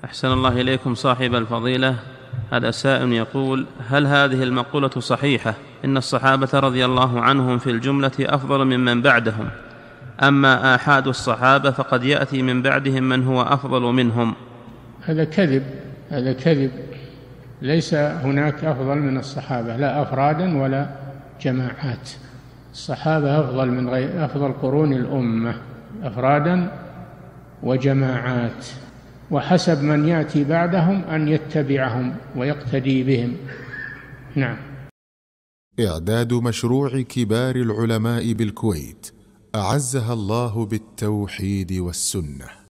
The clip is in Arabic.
أحسن الله إليكم صاحب الفضيلة. هذا سائل يقول: هل هذه المقولة صحيحة إن الصحابة رضي الله عنهم في الجملة أفضل ممن بعدهم، أما آحاد الصحابة فقد يأتي من بعدهم من هو أفضل منهم؟ هذا كذب. ليس هناك أفضل من الصحابة، لا أفرادا ولا جماعات. الصحابة أفضل قرون الأمة أفرادا وجماعات، وحسب من يأتي بعدهم أن يتبعهم ويقتدي بهم. نعم. إعداد مشروع كبار العلماء بالكويت أعزها الله بالتوحيد والسنة.